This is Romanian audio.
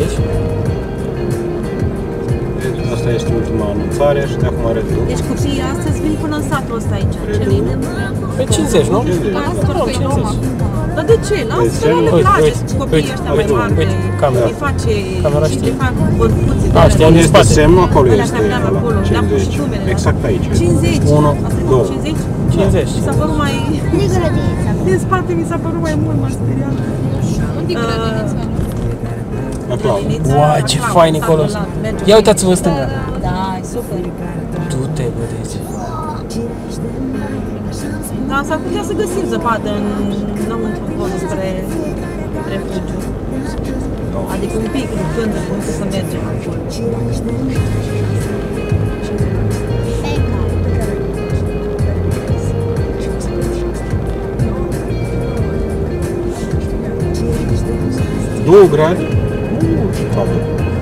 aici. Asta este ultima anunțare și de acum are drum. Deci copiii astăzi vin până în satul ăsta aici, Celine. Pe 50, nu? 50. Nu, 50. Dar de ce? Lasă-le la Uite, plage, uite, copiii uite, ăștia uite, mai mari. uite, camera. Îi face Camera și știe. le fac bărcuțe. A, știam din Este spate. semnul, acolo Alea este care le-am ăla, acolo, le-am pus și 50. numele. Exact aici. 50. 1, Asta e 2. 50? 50. Mi s-a părut mai... Din spate mi s-a părut mai mult, m-a speriat. Unde-i grădinița? Aplauze. Uai, ce fain e acolo. Ia uitați-vă în stânga. Da, e super. Du-te, bă, de aici. Da, s-ar putea să găsim zăpadă înăuntru acolo spre refugiu. Adică un pic, când să mergem. Două grade? Ce tare.